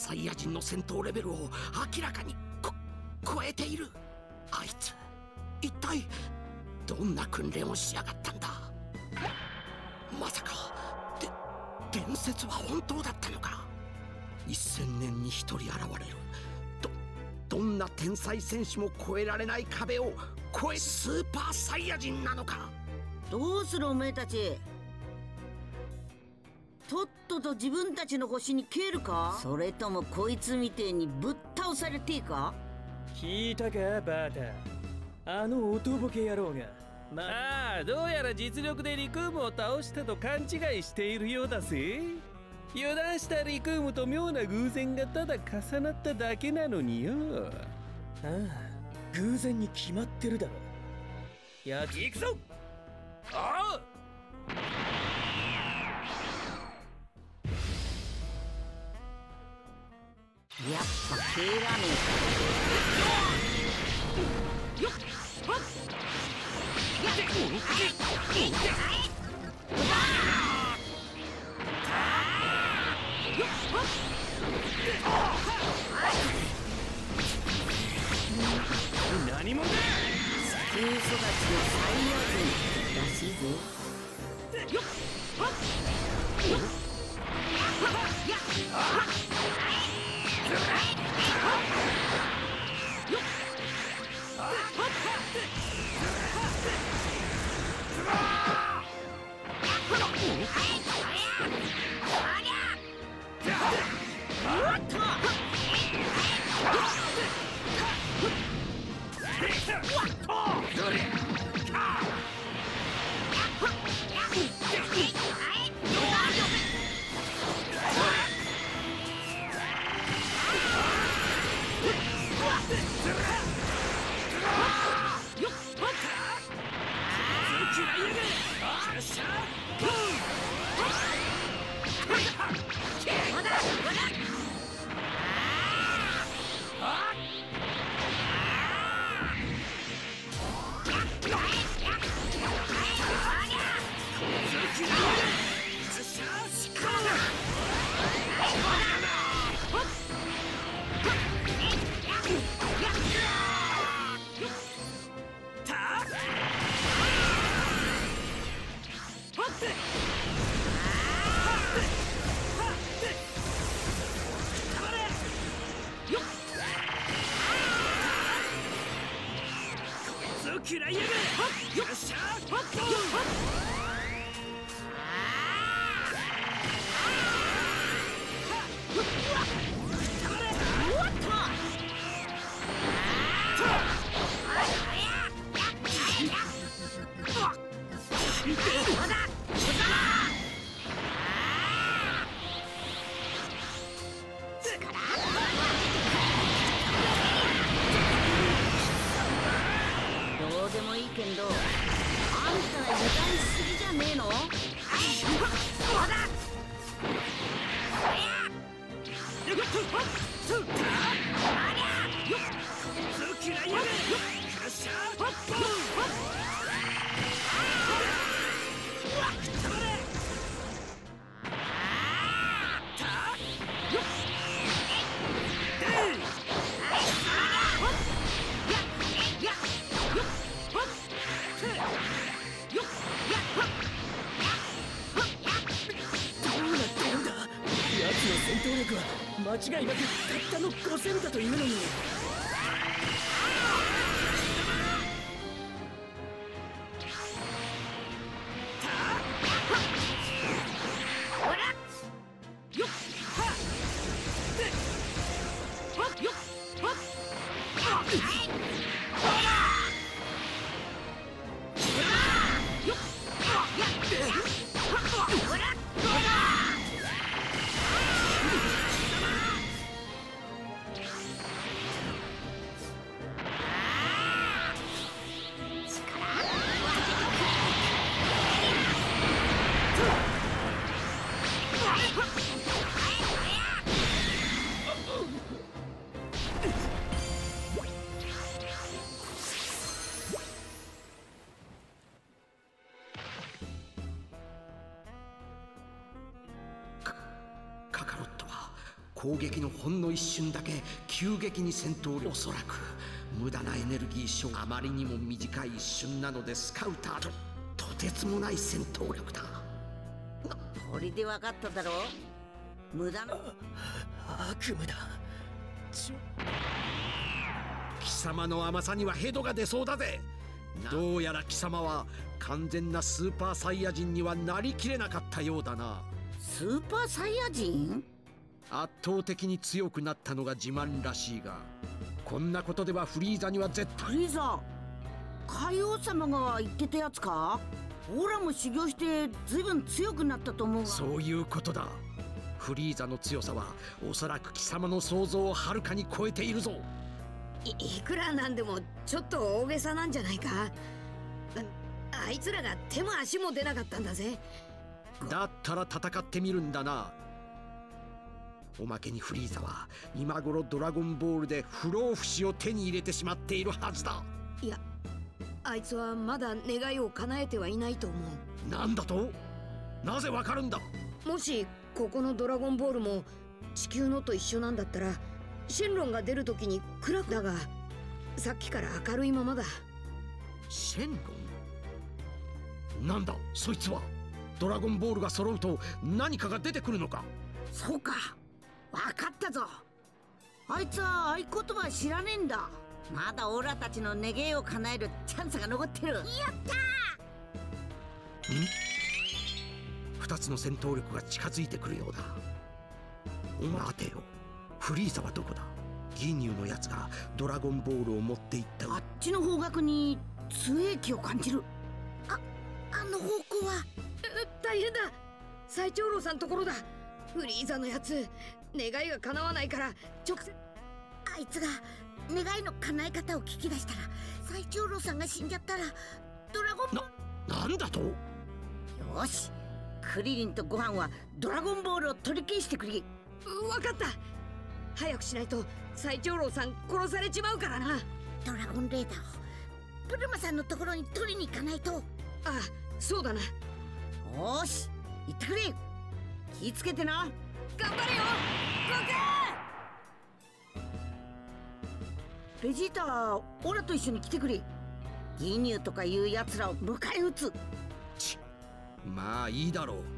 サイヤ人の戦闘レベルを明らかに超えている。あいつ一体どんな訓練をしやがったんだ。まさか伝説は本当だったのか。1000年に1人現れるどんな天才戦士も越えられない壁を越えスーパーサイヤ人なのか。 どうするおめえたち。とっとと自分たちの星に消えるか、それともこいつみてえにぶっ倒されていいか。 聞いたかバータ、あの音ボケ野郎が。ああ、どうやら実力でリクームを倒したと勘違いしているようだぜ。油断したリクームと妙な偶然がただ重なっただけなのによ。ああ、偶然に決まってるだろ。やつ行くぞ。ああ、 やっぱ帰らねえ。よっほっ何者だ。 地球育ちのサイヤ人らしいぜ。よっほっ間違いなくたったの5000だというのに。 攻撃のほんの一瞬だけ急激に戦闘力、おそらく無駄なエネルギー消費、あまりにも短い一瞬なのでスカウターとてつもない戦闘力だ。 これで分かっただろう。無駄な悪夢だ。 貴様の甘さにはヘドが出そうだぜ。どうやら貴様は完全なスーパーサイヤ人にはなりきれなかったようだな。 スーパーサイヤ人？ 圧倒的に強くなったのが自慢らしいが、こんなことではフリーザには絶対。 フリーザ、海王様が言ってたやつか？オラも修行してずいぶん強くなったと思うが。 そういうことだ。フリーザの強さはおそらく貴様の想像をはるかに超えているぞ。 いくらなんでもちょっと大げさなんじゃないか。あいつらが手も足も出なかったんだぜ。 だったら戦ってみるんだな。おまけにフリーザは今頃ドラゴンボールで不老不死を手に入れてしまっているはずだ。 いや、あいつはまだ願いを叶えてはいないと思う。 なんだと？なぜわかるんだ？ もしここのドラゴンボールも地球のと一緒なんだったら、シェンロンが出るときに暗くだが、さっきから明るいままだ。 シェンロン？なんだそいつは。ドラゴンボールが揃うと何かが出てくるのか？ そうか、分かったぞ。あいつは合言葉知らねえんだ。まだオラたちの願いを叶えるチャンスが残ってる。やったー。2つの戦闘力が近づいてくるようだ。待てよ、フリーザはどこだ？ギニューのやつがドラゴンボールを持っていった。 あっちの方角に強い気を感じる。あの方向は。 大変だ、最長老さんところだ。フリーザのやつ、願いが叶わないから直接。 あいつが願いの叶え方を聞き出したら、最長老さんが死んじゃったらドラゴンボール。 なんだと？ よし、クリリンとご飯はドラゴンボールを取り消してくれ。 分かった。早くしないと最長老さん殺されちまうからな。 ドラゴンレーダーをブルマさんのところに取りに行かないと。 ああ、そうだな。 よし、行ってくれ。気ぃつけてな。 頑張れよ、 ベジータ、オラと一緒に来てくれ。ギニューとかいうやつらを迎え撃つ。 まあいいだろう。